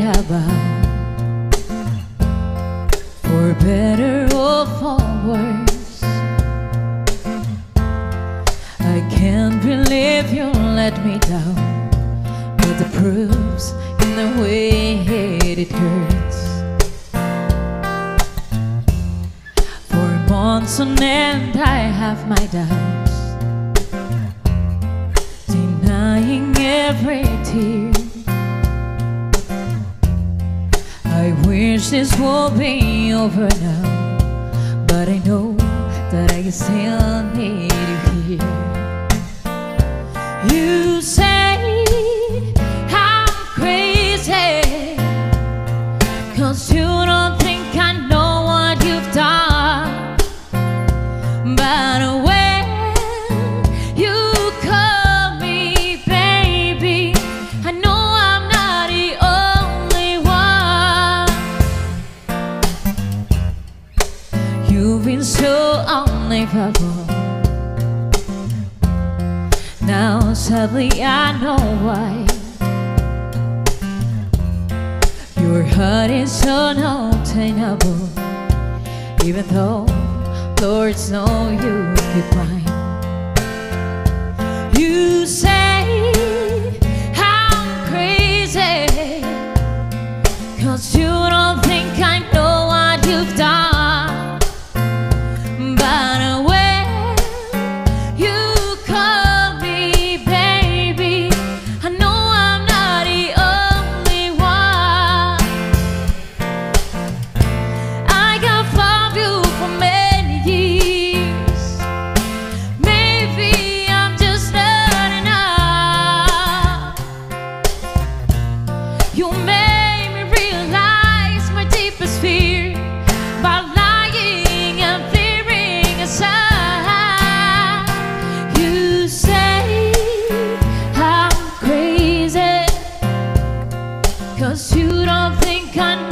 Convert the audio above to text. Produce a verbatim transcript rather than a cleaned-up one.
about, for better or for worse. I can't believe you let me down, but the proof's in the way it hurts. For months on end I have my doubts, denying every tear. I wish this would be over now, but I know that I still need you here. You say I'm crazy, 'cause you don't think I know what you've done. But when you call me baby, I know I'm not the only one. You've been so unlivable. Now sadly I know why. Your heart is unobtainable, even though lords know you keep mine. You say I'm crazy, 'cause you don't think I know what you've done. But when you call me baby, I know I'm not the only one. I got loved you for many years. Maybe I'm just not enough. You made me realize my deepest fear by lying and fearing aside. You say I'm crazy, 'cause you don't think I know